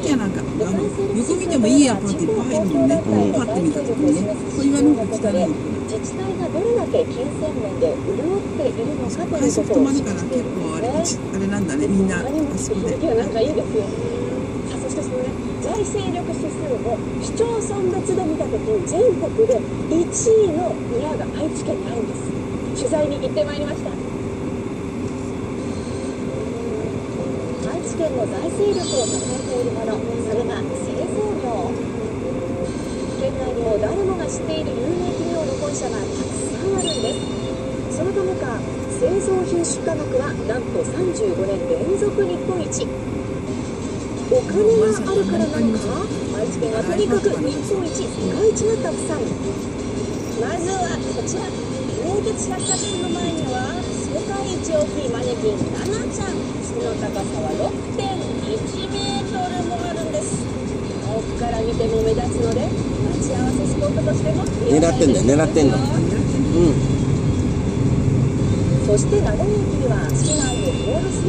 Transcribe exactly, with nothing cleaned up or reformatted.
やなんか、あの横見てもいいアパートいっぱい入るもんね、パッと見たときにね。小岩の方が汚いのかな。 自治体がどれだけ金銭面で潤っているのかという快速ことを止まるから結構あれ、あれなんだね、みんなあそこで。 いや、なんかいいですよ。あ、そしてそのね、財政力指数も市町村別で見たときに全国でいちいの村が愛知県にあるんです。取材に行ってまいりました。愛知県の財政力を支えているもの、それが製造業。県内にも誰もが知っている有名企業の本社がたくさんあるんです。そのためか製造品出荷額はなんとさんじゅうごねん連続日本一。お金があるからなのか、愛知県はとにかく日本一、世界一がたくさん。まずはこちら、名鉄百貨店の前には世界一大きいマネキンナナちゃん。その高さは ろくてんいちメートルもあるんです。遠くから見ても目立つので待ち合わせスポットとしても狙ってんだよ、狙ってんの。うん。 そして名古屋駅には市内を通るす